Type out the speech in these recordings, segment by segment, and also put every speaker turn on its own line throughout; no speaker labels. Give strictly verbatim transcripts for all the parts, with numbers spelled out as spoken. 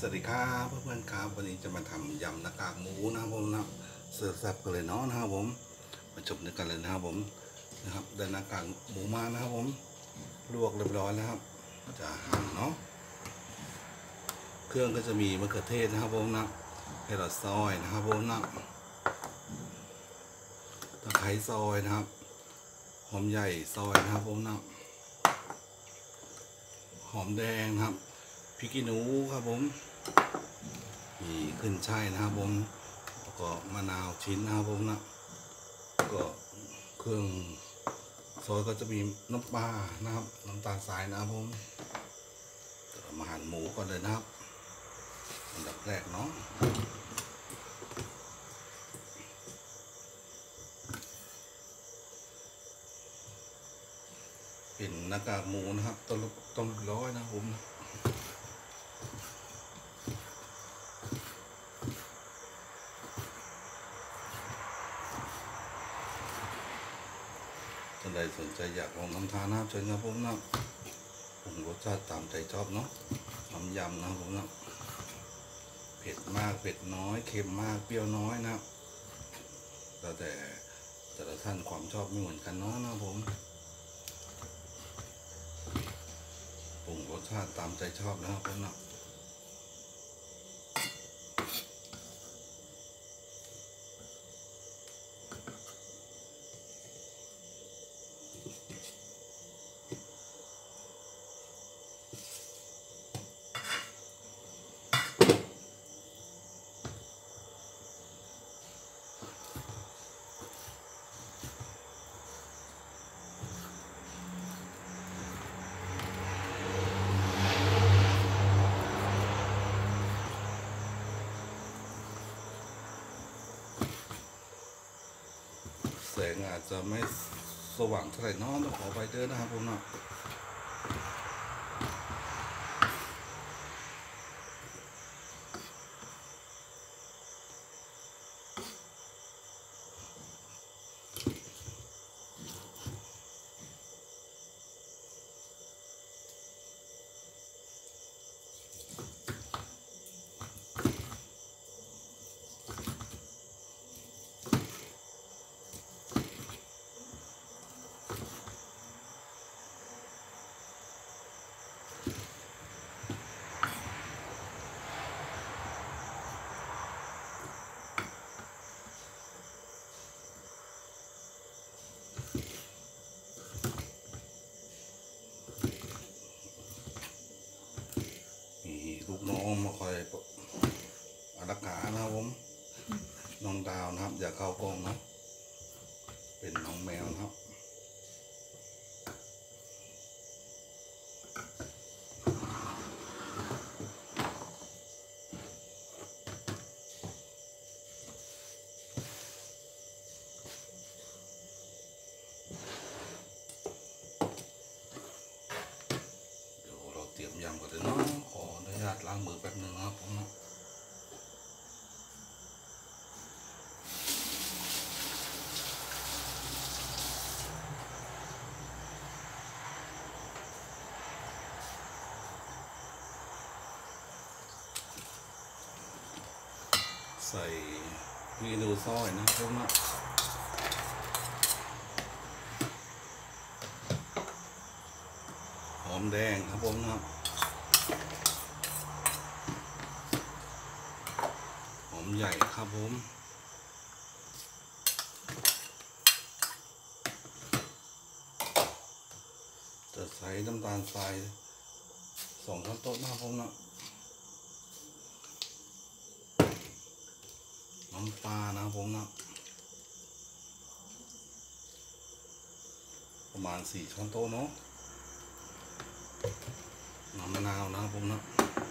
สวัสดีครับเพื่อนๆครับวันนี้จะมาทำยำหน้ากากหมูนะครับผมนะเสิร์ฟแซ่บกันเลยเนาะนะครับผมมาจบด้วยกันเลยนะครับผมนะครับได้หน้ากากหมูมานะครับผมลวกเรียบร้อยแล้วครับจะหั่นเนาะเครื่องก็จะมีมะเขือเทศนะครับผมนะให้เราซอยนะครับผมนะตะไคร้ซอยนะครับหอมใหญ่ซอยนะครับผมนะหอมแดงครับพริกขี้หนูครับผมมีขึ้นช่ายนะครับผมแล้วก็มะนาวชิ้นนะครับผมนะก็เครื่องซอยก็จะมีน้ำปลานะครับน้ำตาลทรายนะครับผมเรามาหั่นหมูก่อนเลยนะครับอันดับแรกเนาะเป็นหน้ากากหมูนะครับต้มต้มร้อยนะครับผมท่านใดสนใจอยากลองทำทานนะครับเชิญครับผมนะปรุงรสชาติตามใจชอบเนาะน้ำยำนะครับผมนะเผ็ดมากเผ็ดน้อยเค็มมากเปรี้ยวน้อยนะแล้วแต่แต่ละท่านความชอบไม่เหมือนกันเนาะนะผมปรุงรสชาติตามใจชอบนะครับผมนะแสงอาจจะไม่สว่างเท่าไหร่น้องต้องขอไปเด้อนะครับผมนะมีลูกน้องมาคอยอารักขานะครับผมน้องดาวนะครับอย่าเข้ากล้องนะเป็นน้องแมวนะครับเดี๋ยวเราเตรียมยำก่อนเลยเนาะขออนุญาตล้างมือแป๊บหนึ่งนะครับผมนะใส่พริกดูซอยนะครับผมนะหอมแดงครับผมนะหอมใหญ่ครับผมจะใส่น้ำตาลทรายสองช้อนโต๊ะนะครับผมนะน้ำปลานะครับผมนะประมาณสี่ช้อนโต๊ะเนาะน้ำมะนาวนะครับผมนะ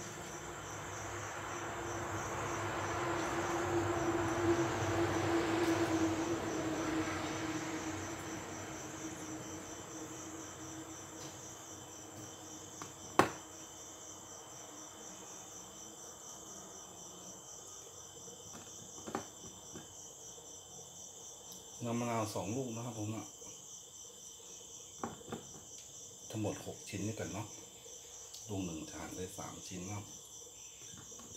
น้ำมะนาวสองลูกนะครับผมนะทั้งหมดหกชิ้นนี่กันเนาะลูกหนึ่งทานได้สามชิ้นนะครับ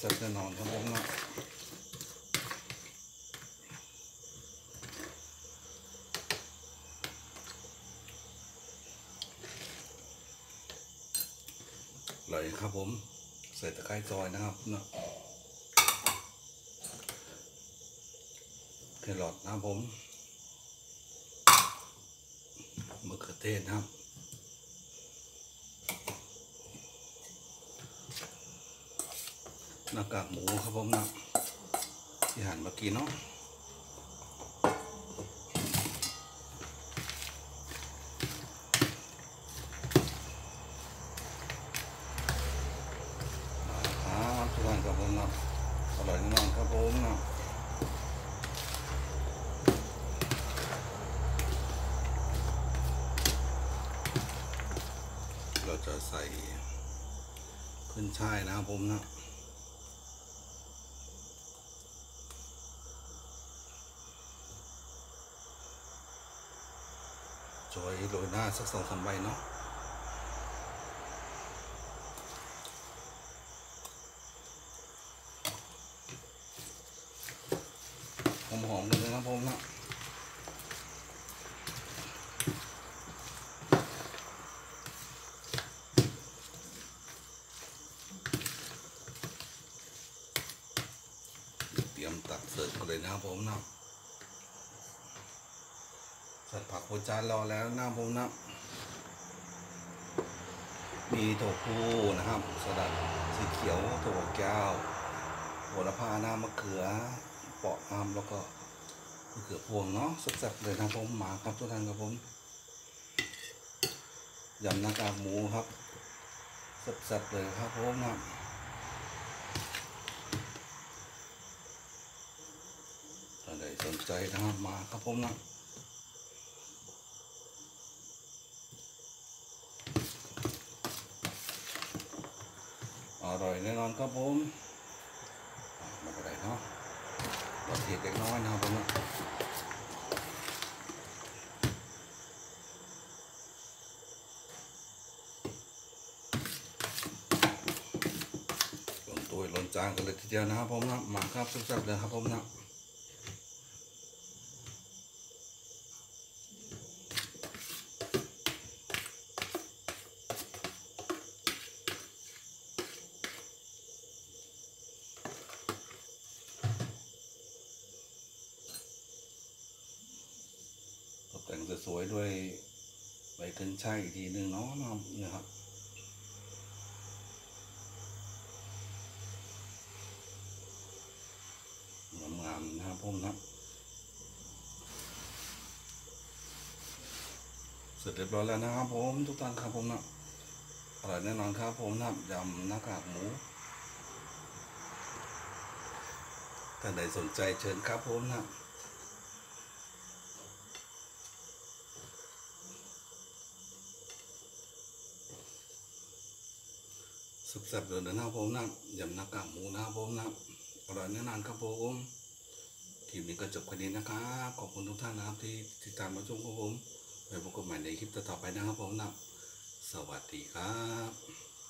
ซ่บๆแน่นอนครับผมนะเลยครับผมใส่ตะไคร้ซอยนะครับนะแครอทนะครับผมมะเขือเทศนะครับหน้ากากหมูครับผมนะที่หั่นเมื่อกี้เนาะครับทุกท่านครับผมนะอร่อยแน่นอนครับผมนะเราจะใส่ขึ้นช่ายนะครับผมนะจอยโรยหน้าสักสองสามใบเนาะหอมๆกันเลยนะผมนะเตรียมตักเสิร์ฟกันเลยนะครับผมนะจัดผักโคจานรอแล้วนะผมนะมีถั่วพูนะครับสลัดสีเขียวถั่วแก้วโหระพาหน้ามะเขือเปาะน้ำแล้วก็มะเขือพวงเนาะแซ่บๆเลยนะผมมาครับทุกท่านครับผมยำหน้ากากหมูครับแซ่บๆเลยครับผมนะถ้าใครสนใจนะครับมาครับผมนะอร่อยแน่นอนครับผมไม่เป็นไรเนาะเราเทียดเล็กน้อยนะครับผมนะลงตัวลงจานกันเลยทีเดียวนะครับผมนะมาครับแซ่บๆเลยครับผมนะตกแต่งสวยๆด้วยใบขึ้นช่ายอีกทีหนึ่งเนาะเนี่ยครับงามๆนะครับผมนะเสร็จเรียบร้อยแล้วนะครับผมทุกท่านครับผมนะอร่อยแน่นอนครับผมนะยำหน้ากากหมูท่านใดสนใจเชิญครับผมนะสุดแซ่บเลยนะครับผมนะยำหน้ากากหมูนะครับผมนะอร่อยแน่นอนครับผมคลิปนี้ก็จบแค่นี้นะครับขอบคุณทุกท่านนะครับที่ติดตามรับชมของผมไว้พบกันใหม่ในคลิปต่อไปนะครับผมนะสวัสดีครับ